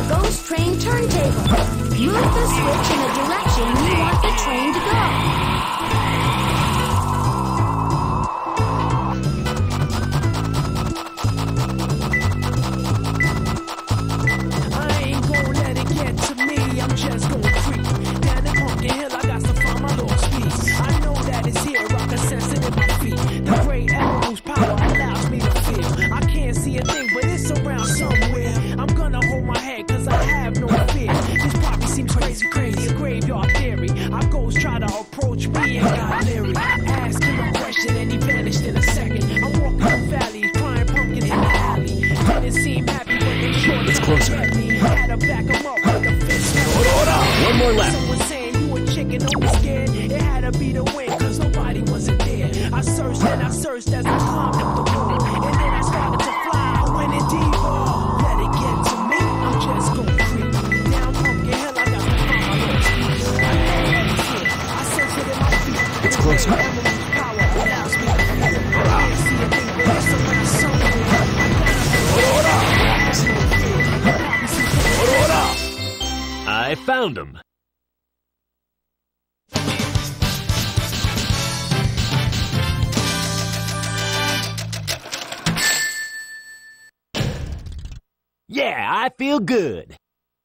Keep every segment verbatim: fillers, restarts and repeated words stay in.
a ghost train turntable. Move the switch in the direction you want the train to go. One more left. Someone saying you were chicken, don't be scared. It had to be the wind, cause nobody wasn't there. I searched and I searched as I climbed up the wall. And then I started to fly, I went in deeper. Let it get to me, I'm just gonna creep. Down Pumpkin Hill, I got to find my little speech. I know that it's here, I sense it in my feet. It's closer. Emily's power allows me to feel. I can't see a thing, but it's around somewhere. I found him. Yeah, I feel good.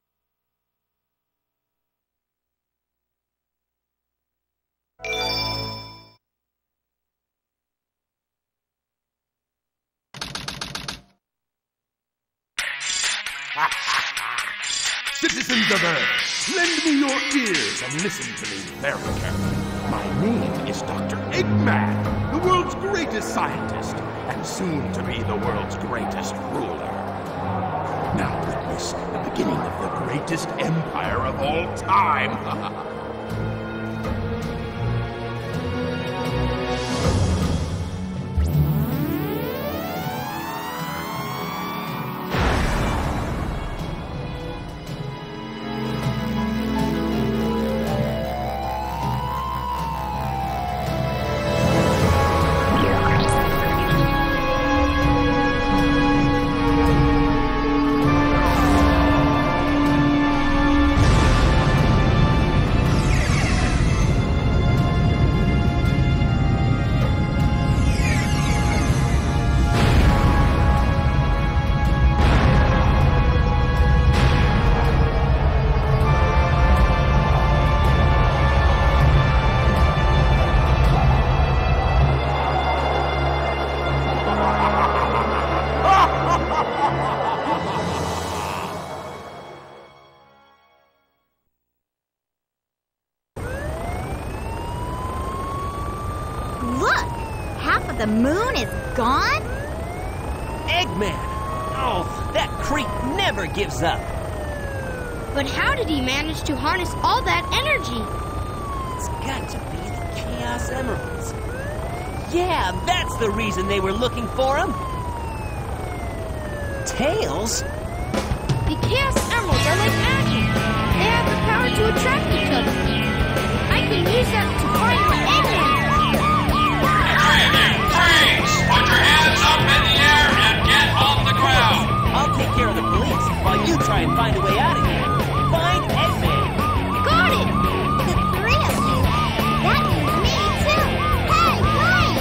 Citizens of Earth, lend me your ears and listen to me very carefully. My name is Doctor Eggman, the world's greatest scientist, and soon to be the world's greatest ruler. Now witness the beginning of the greatest empire of all time. The moon is gone? Eggman! Oh, that creep never gives up. But how did he manage to harness all that energy? It's got to be the Chaos Emeralds. Yeah, that's the reason they were looking for him. Tails? The Chaos Emeralds are like magic. They have the power to attract each other. I can use that to find my Eggman. Put your hands up in the air and get on the ground! I'll take care of the police while you try and find a way out of here. Find Eggman! Got it! The three of you? That means me too! Hey, wait!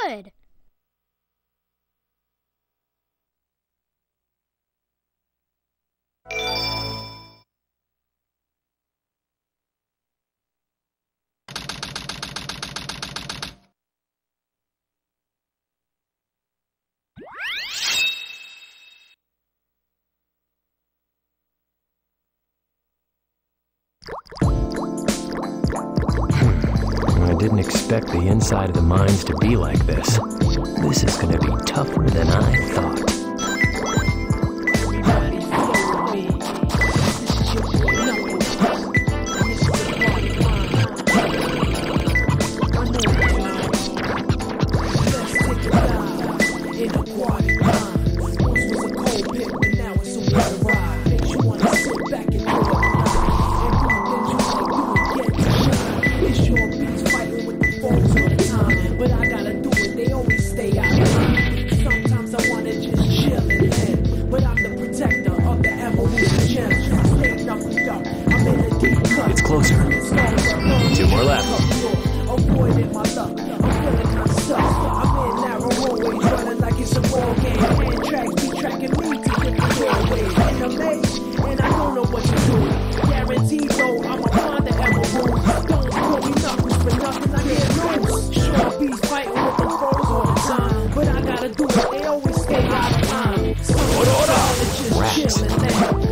good. I didn't expect the inside of the mines to be like this. This is gonna be tougher than I thought. It's closer. Two more left. Avoiding my luck. I'm feeling kinda stuck. I'm in narrow roadways, running like it's a ball game. And tracks be tracking me to different doorways. In a maze, and I don't know what to do. Guaranteed though, I'ma find the emerald. Don't call me knuckles for nothing, I get loose. Sure bees fighting with the foes all the time, but I gotta do it. They always stay out of time. So I'm just chilling now.